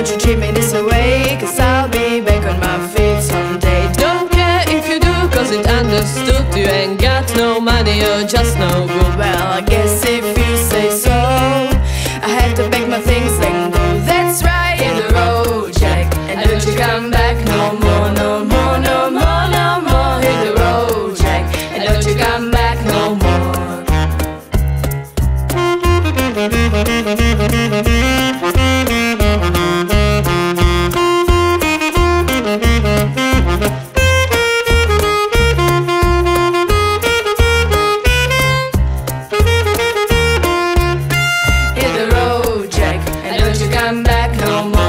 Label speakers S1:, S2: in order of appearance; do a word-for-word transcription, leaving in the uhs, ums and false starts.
S1: don't you treat me this way, cause I'll be back on my feet someday.
S2: Don't care if you do, cause it understood. You ain't got no money, you're just no good.
S1: Well, I guess if you say so, I have to pack my things and go. That's right, hit the road, Jack, and don't you come back no more, no more, no more, no more. Hit the road, Jack, and don't you come back no more. Hit the road, Jack, and don't you come back no more.